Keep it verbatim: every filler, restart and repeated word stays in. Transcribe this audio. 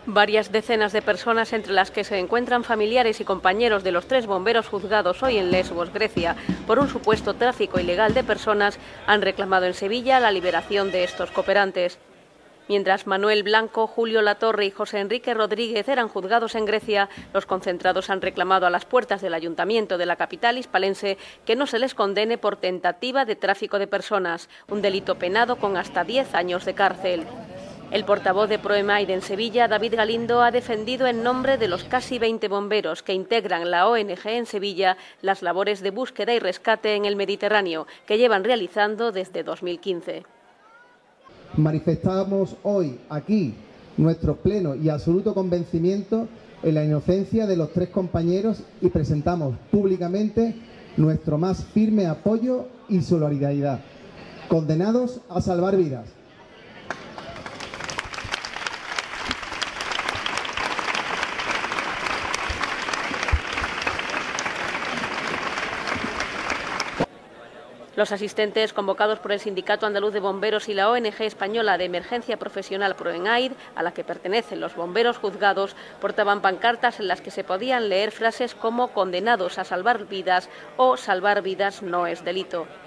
Varias decenas de personas, entre las que se encuentran familiares y compañeros de los tres bomberos juzgados hoy en Lesbos, Grecia, por un supuesto tráfico ilegal de personas, han reclamado en Sevilla la liberación de estos cooperantes. Mientras Manuel Blanco, Julio Latorre y José Enrique Rodríguez eran juzgados en Grecia, los concentrados han reclamado a las puertas del ayuntamiento de la capital hispalense que no se les condene por tentativa de tráfico de personas, un delito penado con hasta diez años de cárcel. El portavoz de Proemaid en Sevilla, David Galindo, ha defendido en nombre de los casi veinte bomberos que integran la O N G en Sevilla las labores de búsqueda y rescate en el Mediterráneo, que llevan realizando desde dos mil quince. Manifestamos hoy aquí nuestro pleno y absoluto convencimiento en la inocencia de los tres compañeros y presentamos públicamente nuestro más firme apoyo y solidaridad. Condenados a salvar vidas. Los asistentes, convocados por el Sindicato Andaluz de Bomberos y la O N G española de Emergencia Profesional Proemaid, a la que pertenecen los bomberos juzgados, portaban pancartas en las que se podían leer frases como "condenados a salvar vidas" o "salvar vidas no es delito".